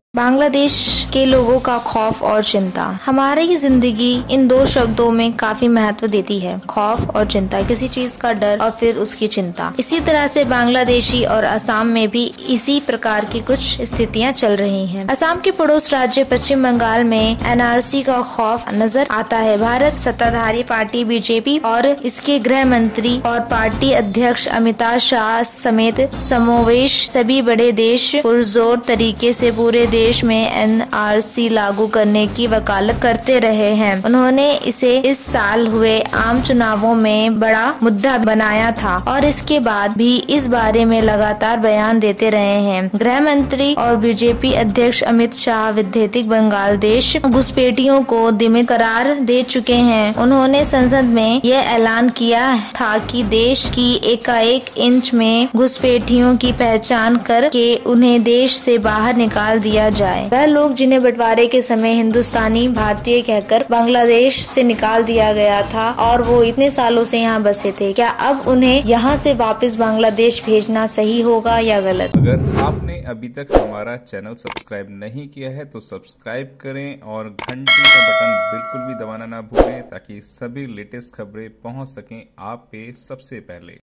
बांग्लादेश के लोगों का खौफ और चिंता। हमारी जिंदगी इन दो शब्दों में काफी महत्व देती है, खौफ और चिंता, किसी चीज का डर और फिर उसकी चिंता। इसी तरह से बांग्लादेशी और असम में भी इसी प्रकार की कुछ स्थितियां चल रही हैं। असम के पड़ोस राज्य पश्चिम बंगाल में एनआरसी का खौफ नजर आता है। भारत सत्ताधारी पार्टी बीजेपी और इसके गृह मंत्री और पार्टी अध्यक्ष अमिताभ शाह समेत समावेश सभी बड़े देश पुरजोर तरीके से पूरे देश में एनआरसी लागू करने की वकालत करते रहे हैं। उन्होंने इसे इस साल हुए आम चुनावों में बड़ा मुद्दा बनाया था और इसके बाद भी इस बारे में लगातार बयान देते रहे हैं। गृह मंत्री और बीजेपी अध्यक्ष अमित शाह विद्येतिक बांग्लादेश घुसपैठियों को दिमित करार दे चुके हैं। उन्होंने संसद में यह ऐलान किया था कि देश की एकाएक इंच में घुसपैठियों की पहचान करके उन्हें देश से बाहर निकाल दिया जाए। वह लोग जिन्हें बंटवारे के समय हिंदुस्तानी भारतीय कहकर बांग्लादेश से निकाल दिया गया था और वो इतने सालों से यहाँ बसे थे, क्या अब उन्हें यहाँ से वापस बांग्लादेश भेजना सही होगा या गलत? अगर आपने अभी तक हमारा चैनल सब्सक्राइब नहीं किया है तो सब्सक्राइब करें और घंटी का बटन बिल्कुल भी दबाना ना भूलें ताकि सभी लेटेस्ट खबरें पहुँच सकें आप पे सबसे पहले।